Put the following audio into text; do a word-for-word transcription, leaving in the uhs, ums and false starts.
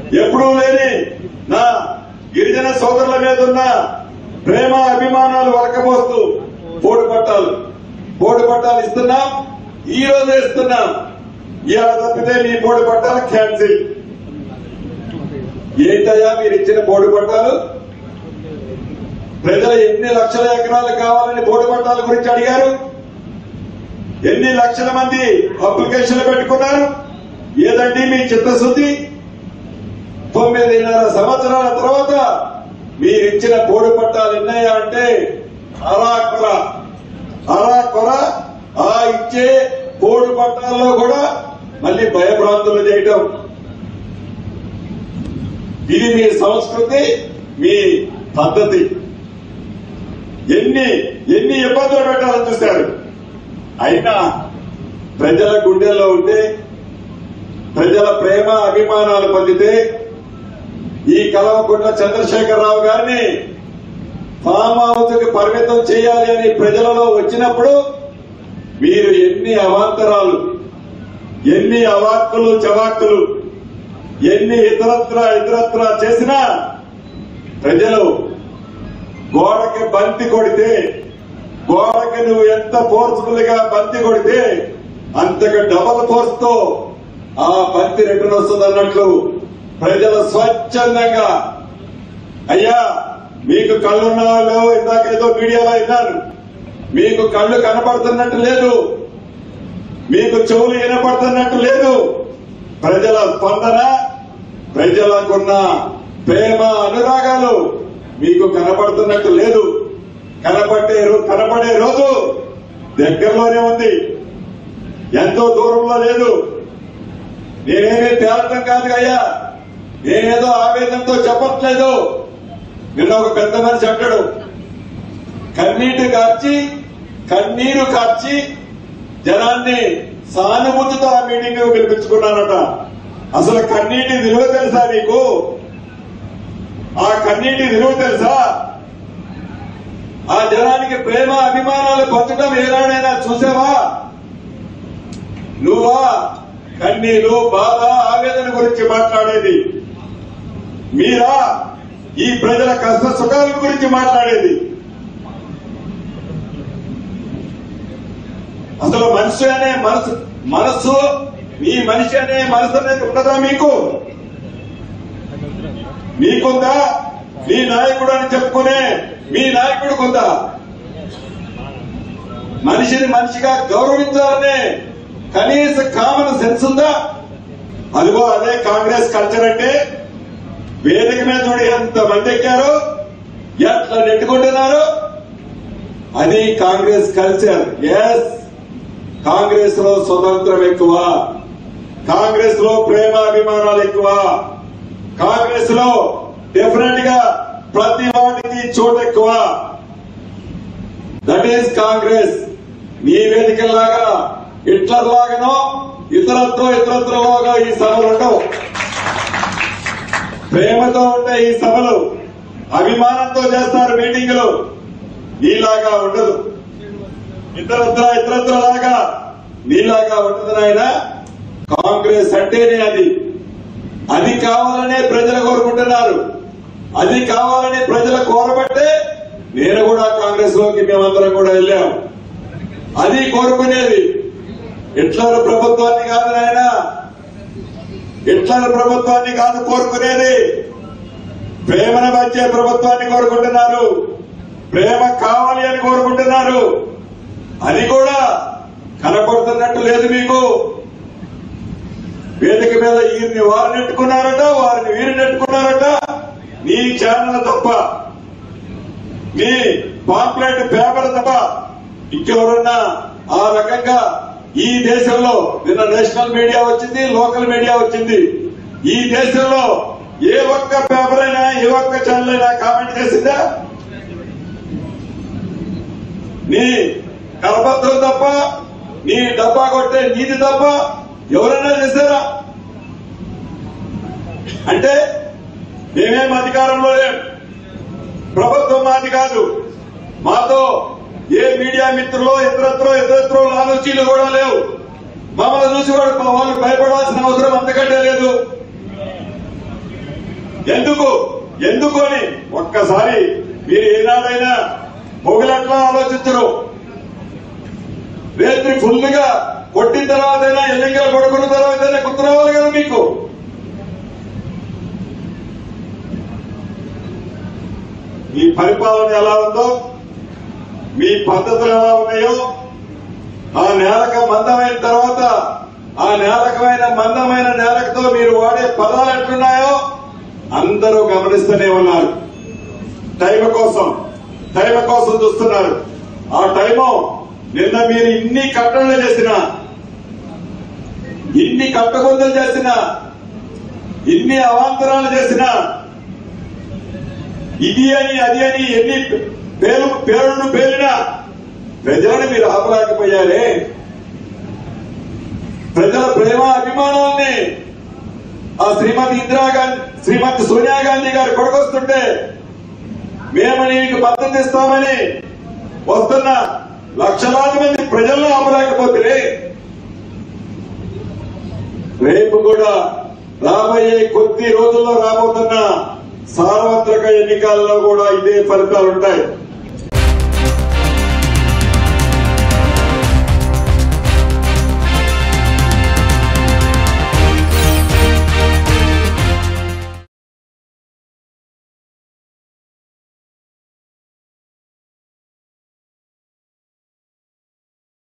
ఎప్పుడూ లేని నా గిరిజన సోదరుల మీద ఉన్న ప్రేమ అభిమానాలు వరకబోస్తూ బోర్డు పట్టాలు బోర్డు పట్టాలు ఇస్తున్నాం. ఈ రోజు ఇస్తున్నాం. ఇవాళ తప్పితే మీ బోర్డు పట్టాలు క్యాన్సిల్. ఏంటయ్యా మీరు ఇచ్చిన బోర్డు పట్టాలు? ప్రజలు ఎన్ని లక్షల ఎకరాలు కావాలని బోర్డు పట్టాల గురించి అడిగారు. ఎన్ని లక్షల మంది అప్లికేషన్లు పెట్టుకున్నారు. ఏదండి మీ చిత్తశుద్ధి? తొమ్మిదిన్నర సంవత్సరాల తర్వాత మీరిచ్చిన బోర్డు పట్టాలు ఎన్నయ్యా అంటే అలా కొర అలా కొర. ఆ ఇచ్చే బోర్డు పట్టాల్లో కూడా మళ్ళీ భయభ్రాంతులు చేయటం. ఇది మీ సంస్కృతి, మీ పద్ధతి. ఎన్ని ఎన్ని ఇబ్బందులు పెట్టాలని చూశారు. అయినా ప్రజల గుండెల్లో ఉంటే, ప్రజల ప్రేమ అభిమానాలు పొందితే ఈ కల్వకుంట్ల చంద్రశేఖరరావు గారిని ఫామ్ హౌస్ కి పరిమితం చేయాలి అని ప్రజలలో వచ్చినప్పుడు మీరు ఎన్ని అవాంతరాలు, ఎన్ని అవాక్కులు చవాక్కులు, ఎన్ని ఇతరత్ర ఇతరత్ర చేసినా ప్రజలు గోడకి బంతి కొడితే, గోడకి నువ్వు ఎంత ఫోర్స్ఫుల్ గా బంతి కొడితే అంతకు డబల్ ఫోర్స్ తో ఆ బంతి రిటర్న్ వస్తుంది అన్నట్లు ప్రజలు స్వచ్ఛందంగా, అయ్యా మీకు కళ్ళున్న వాళ్ళు ఇందాక ఏదో మీడియాలో విన్నారు, మీకు కళ్ళు కనపడుతున్నట్టు లేదు, మీకు చెవులు వినపడుతున్నట్టు లేదు. ప్రజల స్పందన, ప్రజలకున్న ప్రేమ అనురాగాలు మీకు కనపడుతున్నట్టు లేదు. కనపడే కనపడే రోజు దగ్గరలోనే ఉంది, ఎంతో దూరంలో లేదు. నేనేమీ తేలటం కాదు అయ్యా, నేనేదో ఆవేదనతో చెప్పట్లేదు. నిన్న ఒక పెద్ద మనిషి అంటాడు, కన్నీటి కార్చి కన్నీరు కార్చి జనాన్ని సానుభూతితో ఆ మీటింగ్ పిలిపించుకున్నానట. అసలు కన్నీటి విలువ తెలుసా నీకు? ఆ కన్నీటి విలువ తెలుసా? ఆ జనానికి ప్రేమ అభిమానాలు పంచడం ఏనాడైనా చూసావా? నువ్వా కన్నీరు, బాధ, ఆవేదన గురించి మాట్లాడేది? మీరా ఈ ప్రజల కష్ట సుఖాల గురించి మాట్లాడేది? అసలు మనిషి అనే మనసు మనస్సు మీ మనిషి అనే మనసు అనేది ఉన్నదా మీకు? మీకుందా? మీ నాయకుడు అని చెప్పుకునే మీ నాయకుడికి ఉందా? మనిషిని మనిషిగా గౌరవించాలనే కనీస కామన్ సెన్స్ ఉందా? అదిగో అదే కాంగ్రెస్ కల్చర్ అంటే. వేదిక మీద చూడి ఎంత మంది ఎక్కారు, ఎట్లా నెట్టుకుంటున్నారు. అది కాంగ్రెస్ కల్చర్. ఎస్, కాంగ్రెస్ లో స్వతంత్రం ఎక్కువ, కాంగ్రెస్ లో ప్రేమ అభిమానాలు ఎక్కువ, కాంగ్రెస్ లో డెఫినెట్ గా ప్రతి వాటికి చోటు ఎక్కువ. That is Congress. మీ వేదికలాగా హిట్లర్ లాగానో ఇతరత్రో ఇతరత్రలోగా ఈ సభలు ఉండవు. ప్రేమతో ఉండే ఈ సభలు, అభిమానంతో చేస్తారు మీటింగులు. నీలాగా ఉండదు, ఇతరత్ర ఇతరత్ర లాగా నీలాగా ఉండదు నాయన. కాంగ్రెస్ అంటేనే అది. అది కావాలనే ప్రజలు కోరుకుంటున్నారు. అది కావాలని ప్రజలు కోరబట్టే నేను కూడా కాంగ్రెస్ లోకి మేమందరం కూడా వెళ్ళాం. అది కోరుకునేది. హిట్లర్ ప్రభుత్వాన్ని కాదు నాయన, హిట్లర్ ప్రభుత్వాన్ని కాదు కోరుకునేది. ప్రేమను వచ్చే ప్రభుత్వాన్ని కోరుకుంటున్నారు. ప్రేమ కావాలి అని కోరుకుంటున్నారు. అది కూడా కనపడుతున్నట్టు లేదు మీకు. వేదిక మీద వీరిని వారు నెట్టుకున్నారట, వారిని వీరు నెట్టుకున్నారట. నీ ఛానల్ తప్ప, నీ పాంప్లెట్ పేపర్ తప్ప ఇంకెవరన్నా ఆ రకంగా ఈ దేశంలో, నిన్న నేషనల్ మీడియా వచ్చింది, లోకల్ మీడియా వచ్చింది, ఈ దేశంలో ఏ ఒక్క పేపర్ అయినా ఏ ఒక్క ఛానల్ అయినా కామెంట్ చేసిందా? నీ కరపత్రం తప్ప, నీ డబ్బా కొట్టే నీతి తప్ప ఎవరైనా చేశారా? అంటే మేమేం అధికారంలో లేం, ప్రభుత్వం మాది కాదు. మాతో ఏ మీడియా మిత్రులు ఇతరత్రో ఇతరత్రో ఆలోచనలు కూడా లేవు. మమ్మల్ని చూసి కూడా వాళ్ళు భయపడాల్సిన అవసరం అంతకంటే లేదు. ఎందుకు ఎందుకు అని ఒక్కసారి మీరు ఏనాడైనా మొగులట్లా ఆలోచించరు. రేత్రి ఫుల్ గా కొట్టిన తర్వాతైనా ఎన్నికలు పడుకున్న తర్వాతైనా గుర్తు రావాలి కదా మీకు. మీ పరిపాలన ఎలా ఉందో, మీ పద్ధతులు ఎలా ఉన్నాయో, ఆ నేలక మందమైన తర్వాత ఆ నేలకమైన మందమైన నేలకతో మీరు వాడే పదాలు ఎట్లున్నాయో అందరూ గమనిస్తూనే ఉన్నారు. టైం కోసం టైం కోసం చూస్తున్నారు. ఆ టైము నిన్న మీరు ఇన్ని కట్టడలు చేసిన, ఇన్ని కట్టబొందలు చేసిన, ఇన్ని అవాంతరాలు చేసిన, ఇది అని అది అని ఎన్ని పేరు పేరును పేరినా ప్రజలను మీరు ఆపలేకపోయారే. ప్రజల ప్రేమ అభిమానాన్ని ఆ శ్రీమతి ఇందిరాగాంధీ శ్రీమతి సోనియా గాంధీ గారు కొడుకొస్తుంటే మేము నీకు మద్దతు ఇస్తామని వస్తున్న లక్షలాది మంది ప్రజలను ఆపలేకపోతే రేపు కూడా రాబోయే కొద్ది రోజుల్లో రాబోతున్న సార్వత్రిక ఎన్నికల్లో కూడా ఇదే ఫలితాలు ఉంటాయి.